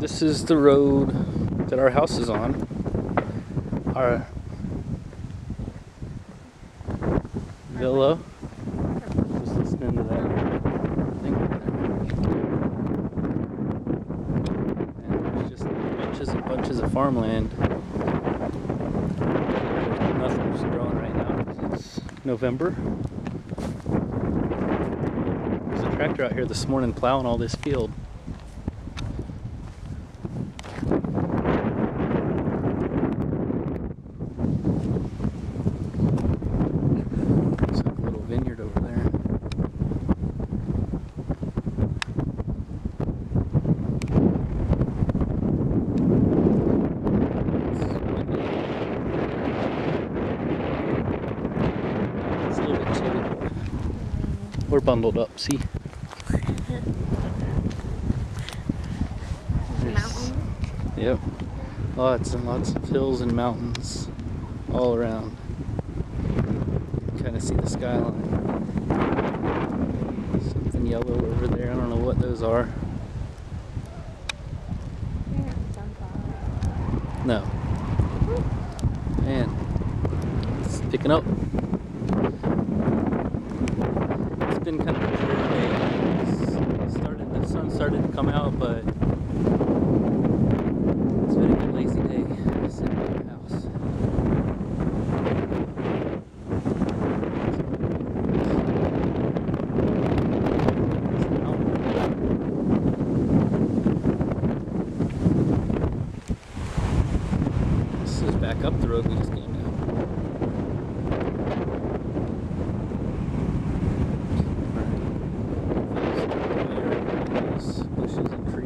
This is the road that our house is on. Our villa. Just listening to that thing over there. And there's just bunches and bunches of farmland. Nothing's growing right now because it's November. There's a tractor out here this morning plowing all this field. Vineyard over there. It's a little bit chilly. We're bundled up, see? Mountain. Yep. Lots and lots of hills and mountains all around. Kind of see the skyline. Something yellow over there. I don't know what those are. No. Man, it's picking up. It's been kind of a clear day. The sun started to come out, but it's been a good lazy day sitting in the house. Back up the road we just came down. Bushes and